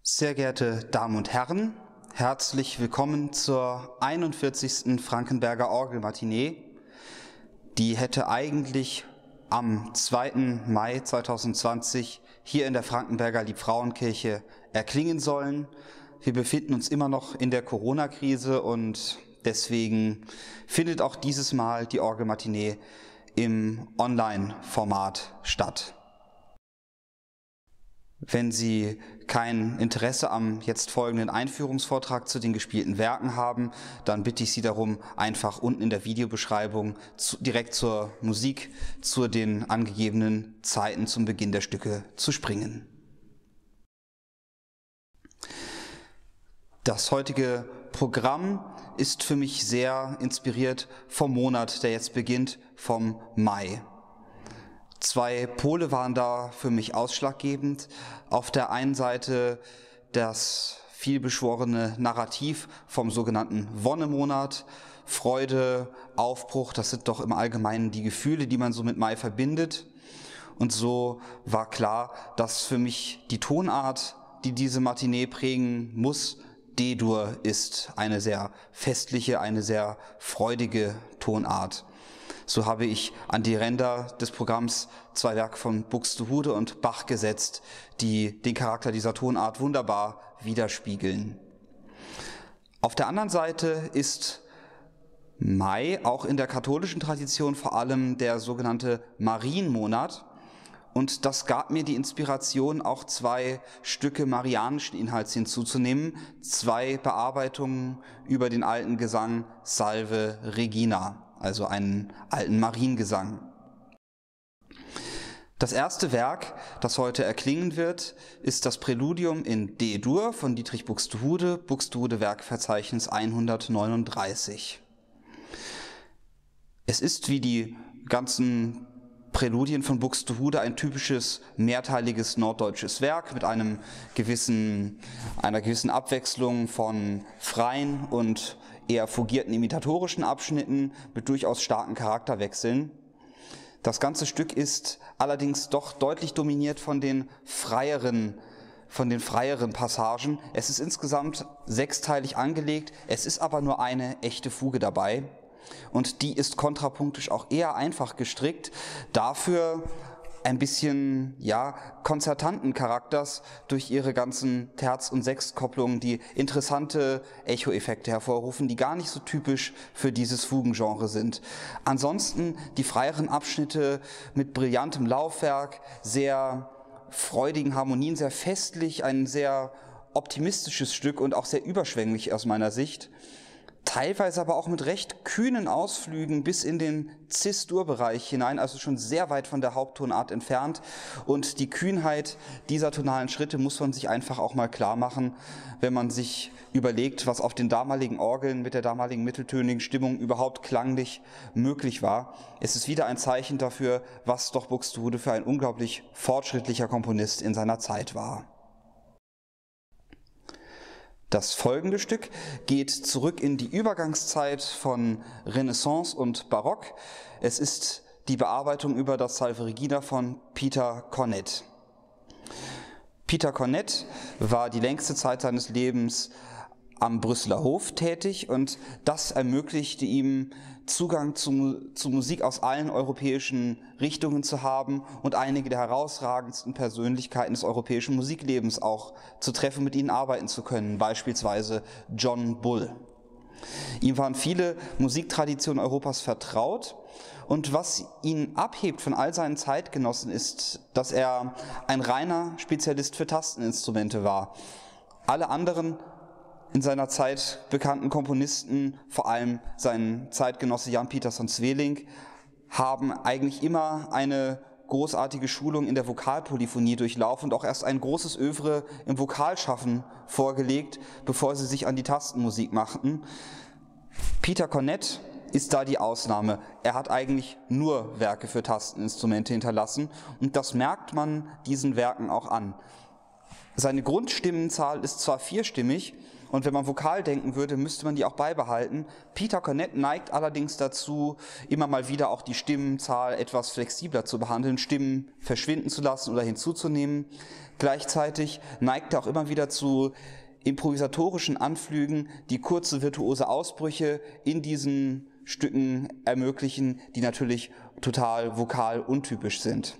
Sehr geehrte Damen und Herren, herzlich willkommen zur 41. Frankenberger Orgelmatinee. Die hätte eigentlich am 2. Mai 2020 hier in der Frankenberger Liebfrauenkirche erklingen sollen. Wir befinden uns immer noch in der Corona-Krise und deswegen findet auch dieses Mal die Orgelmatinee im Online-Format statt. Wenn Sie kein Interesse am jetzt folgenden Einführungsvortrag zu den gespielten Werken haben, dann bitte ich Sie darum, einfach unten in der Videobeschreibung direkt zur Musik, zu den angegebenen Zeiten zum Beginn der Stücke zu springen. Das heutige Programm ist für mich sehr inspiriert vom Monat, der jetzt beginnt, vom Mai. Zwei Pole waren da für mich ausschlaggebend. Auf der einen Seite das vielbeschworene Narrativ vom sogenannten Wonnemonat, Freude, Aufbruch, das sind doch im Allgemeinen die Gefühle, die man so mit Mai verbindet. Und so war klar, dass für mich die Tonart, die diese Matinee prägen muss, D-Dur ist, eine sehr festliche, eine sehr freudige Tonart. So habe ich an die Ränder des Programms zwei Werke von Buxtehude und Bach gesetzt, die den Charakter dieser Tonart wunderbar widerspiegeln. Auf der anderen Seite ist Mai auch in der katholischen Tradition vor allem der sogenannte Marienmonat. Und das gab mir die Inspiration, auch zwei Stücke marianischen Inhalts hinzuzunehmen, zwei Bearbeitungen über den alten Gesang Salve Regina, also einen alten Mariengesang. Das erste Werk, das heute erklingen wird, ist das Präludium in D-Dur von Dietrich Buxtehude, Buxtehude Werkverzeichnis 139. Es ist wie die ganzen Präludien von Buxtehude ein typisches mehrteiliges norddeutsches Werk mit einer gewissen Abwechslung von freien und eher fugierten imitatorischen Abschnitten mit durchaus starken Charakterwechseln. Das ganze Stück ist allerdings doch deutlich dominiert von den freieren Passagen. Es ist insgesamt sechsteilig angelegt, es ist aber nur eine echte Fuge dabei. Und die ist kontrapunktisch auch eher einfach gestrickt, dafür ein bisschen, konzertanten Charakters durch ihre ganzen Terz- und Sechstkopplungen, die interessante Echo-Effekte hervorrufen, die gar nicht so typisch für dieses Fugengenre sind. Ansonsten die freieren Abschnitte mit brillantem Laufwerk, sehr freudigen Harmonien, sehr festlich, ein sehr optimistisches Stück und auch sehr überschwänglich aus meiner Sicht. Teilweise aber auch mit recht kühnen Ausflügen bis in den Cis-Dur-Bereich hinein, also schon sehr weit von der Haupttonart entfernt. Und die Kühnheit dieser tonalen Schritte muss man sich einfach auch mal klar machen, wenn man sich überlegt, was auf den damaligen Orgeln mit der damaligen mitteltönigen Stimmung überhaupt klanglich möglich war. Es ist wieder ein Zeichen dafür, was doch Buxtehude für ein unglaublich fortschrittlicher Komponist in seiner Zeit war. Das folgende Stück geht zurück in die Übergangszeit von Renaissance und Barock. Es ist die Bearbeitung über das Salve Regina von Peter Cornett. Peter Cornett war die längste Zeit seines Lebens am Brüsseler Hof tätig und das ermöglichte ihm, Zugang zu Musik aus allen europäischen Richtungen zu haben und einige der herausragendsten Persönlichkeiten des europäischen Musiklebens auch zu treffen, mit ihnen arbeiten zu können, beispielsweise John Bull. Ihm waren viele Musiktraditionen Europas vertraut und was ihn abhebt von all seinen Zeitgenossen ist, dass er ein reiner Spezialist für Tasteninstrumente war. Alle anderen in seiner Zeit bekannten Komponisten, vor allem sein Zeitgenosse Jan Pieterszoon Sweelinck, haben eigentlich immer eine großartige Schulung in der Vokalpolyphonie durchlaufen und auch erst ein großes Œuvre im Vokalschaffen vorgelegt, bevor sie sich an die Tastenmusik machten. Peter Cornett ist da die Ausnahme. Er hat eigentlich nur Werke für Tasteninstrumente hinterlassen und das merkt man diesen Werken auch an. Seine Grundstimmenzahl ist zwar vierstimmig Und wenn man vokal denken würde, müsste man die auch beibehalten. Peter Cornett neigt allerdings dazu, immer mal wieder auch die Stimmenzahl etwas flexibler zu behandeln, Stimmen verschwinden zu lassen oder hinzuzunehmen. Gleichzeitig neigt er auch immer wieder zu improvisatorischen Anflügen, die kurze virtuose Ausbrüche in diesen Stücken ermöglichen, die natürlich total vokal untypisch sind.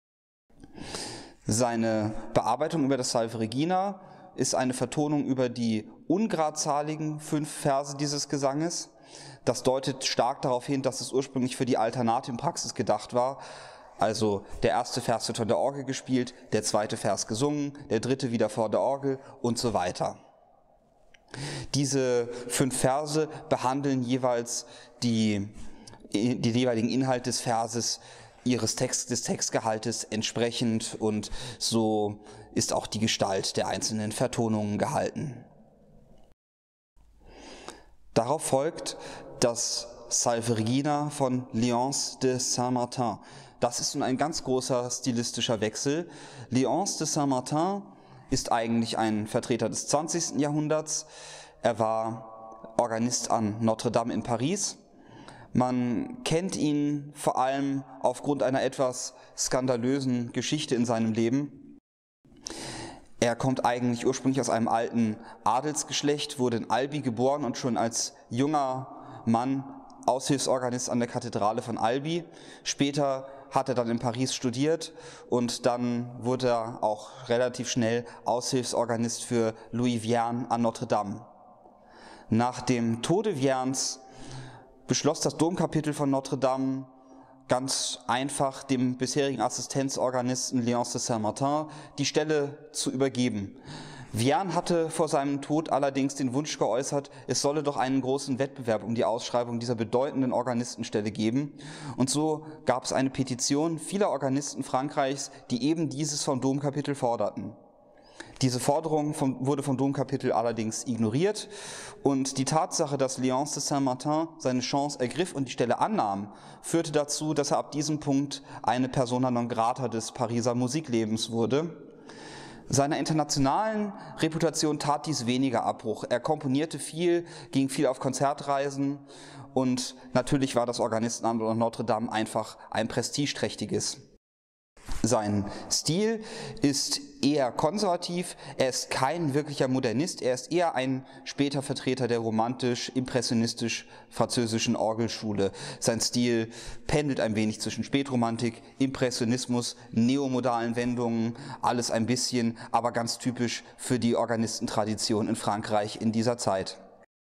Seine Bearbeitung über das Salve Regina ist eine Vertonung über die ungradzahligen 5 Verse dieses Gesanges. Das deutet stark darauf hin, dass es ursprünglich für die Alternatim-Praxis gedacht war. Also der erste Vers wird von der Orgel gespielt, der zweite Vers gesungen, der dritte wieder vor der Orgel und so weiter. Diese 5 Verse behandeln jeweils die jeweiligen Inhalt des Verses des Textgehaltes entsprechend, und so ist auch die Gestalt der einzelnen Vertonungen gehalten. Darauf folgt das Salve Regina von Léonce de Saint-Martin. Das ist nun ein ganz großer stilistischer Wechsel. Léonce de Saint-Martin ist eigentlich ein Vertreter des 20. Jahrhunderts. Er war Organist an Notre-Dame in Paris. Man kennt ihn vor allem aufgrund einer etwas skandalösen Geschichte in seinem Leben. Er kommt eigentlich ursprünglich aus einem alten Adelsgeschlecht, wurde in Albi geboren und schon als junger Mann Aushilfsorganist an der Kathedrale von Albi. Später hat er dann in Paris studiert und dann wurde er auch relativ schnell Aushilfsorganist für Louis Vierne an Notre-Dame. Nach dem Tode Viernes beschloss das Domkapitel von Notre-Dame ganz einfach dem bisherigen Assistenzorganisten Léonce de Saint-Martin die Stelle zu übergeben. Vierne hatte vor seinem Tod allerdings den Wunsch geäußert, es solle doch einen großen Wettbewerb um die Ausschreibung dieser bedeutenden Organistenstelle geben. Und so gab es eine Petition vieler Organisten Frankreichs, die eben dieses vom Domkapitel forderten. Diese Forderung wurde vom Domkapitel allerdings ignoriert, und die Tatsache, dass Léonce de Saint-Martin seine Chance ergriff und die Stelle annahm, führte dazu, dass er ab diesem Punkt eine Persona non grata des Pariser Musiklebens wurde. Seiner internationalen Reputation tat dies weniger Abbruch. Er komponierte viel, ging viel auf Konzertreisen, und natürlich war das Organistenamt an Notre-Dame einfach ein prestigeträchtiges. Sein Stil ist eher konservativ, er ist kein wirklicher Modernist, er ist eher ein später Vertreter der romantisch-impressionistisch-französischen Orgelschule. Sein Stil pendelt ein wenig zwischen Spätromantik, Impressionismus, neomodalen Wendungen, alles ein bisschen, aber ganz typisch für die Organistentradition in Frankreich in dieser Zeit.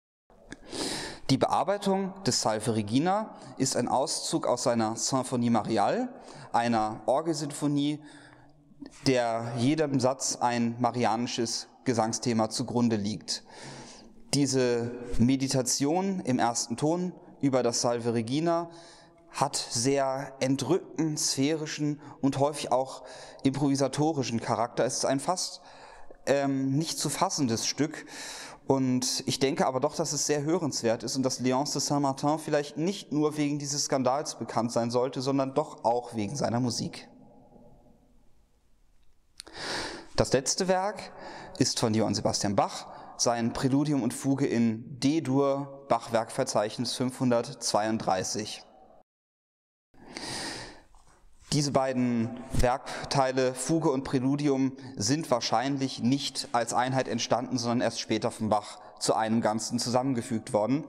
Die Bearbeitung des Salve Regina ist ein Auszug aus seiner Symphonie Mariale, einer Orgelsinfonie, der jedem Satz ein marianisches Gesangsthema zugrunde liegt. Diese Meditation im ersten Ton über das Salve Regina hat sehr entrückten, sphärischen und häufig auch improvisatorischen Charakter. Es ist ein fast nicht zu fassendes Stück. Und ich denke aber doch, dass es sehr hörenswert ist und dass Léonce de Saint-Martin vielleicht nicht nur wegen dieses Skandals bekannt sein sollte, sondern doch auch wegen seiner Musik. Das letzte Werk ist von Johann Sebastian Bach, sein Präludium und Fuge in D-Dur, Bach-Werkverzeichnis 532. Diese beiden Werkteile, Fuge und Präludium, sind wahrscheinlich nicht als Einheit entstanden, sondern erst später von Bach zu einem Ganzen zusammengefügt worden.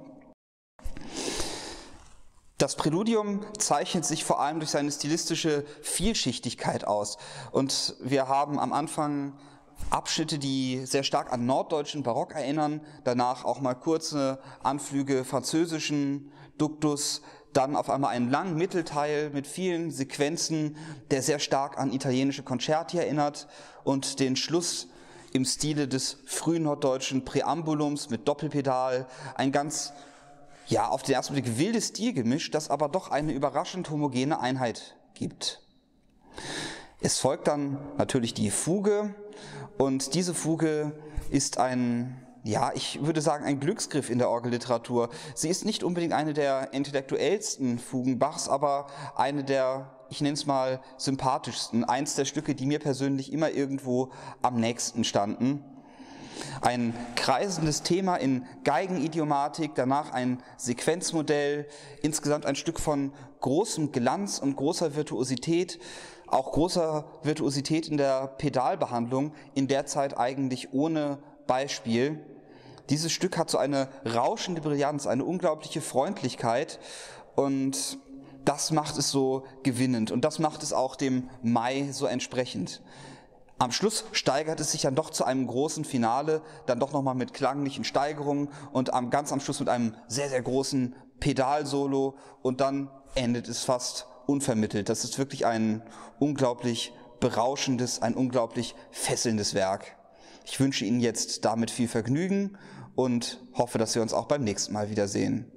Das Präludium zeichnet sich vor allem durch seine stilistische Vielschichtigkeit aus. Und wir haben am Anfang Abschnitte, die sehr stark an norddeutschen Barock erinnern, danach auch mal kurze Anflüge französischen Duktus, dann auf einmal einen langen Mittelteil mit vielen Sequenzen, der sehr stark an italienische Concerti erinnert, und den Schluss im Stile des frühen norddeutschen Präambulums mit Doppelpedal, ein ganz, auf den ersten Blick wildes Stilgemisch, das aber doch eine überraschend homogene Einheit gibt. Es folgt dann natürlich die Fuge, und diese Fuge ist ich würde sagen, ein Glücksgriff in der Orgelliteratur. Sie ist nicht unbedingt eine der intellektuellsten Fugen Bachs, aber eine der, ich nenne es mal, sympathischsten. Eins der Stücke, die mir persönlich immer irgendwo am nächsten standen. Ein kreisendes Thema in Geigenidiomatik, danach ein Sequenzmodell, insgesamt ein Stück von großem Glanz und großer Virtuosität, auch großer Virtuosität in der Pedalbehandlung, in der Zeit eigentlich ohne Beispiel. Dieses Stück hat so eine rauschende Brillanz, eine unglaubliche Freundlichkeit und das macht es so gewinnend und das macht es auch dem Mai so entsprechend. Am Schluss steigert es sich dann doch zu einem großen Finale, dann doch nochmal mit klanglichen Steigerungen und ganz am Schluss mit einem sehr, sehr großen Pedalsolo und dann endet es fast unvermittelt. Das ist wirklich ein unglaublich berauschendes, ein unglaublich fesselndes Werk. Ich wünsche Ihnen jetzt damit viel Vergnügen und hoffe, dass wir uns auch beim nächsten Mal wiedersehen.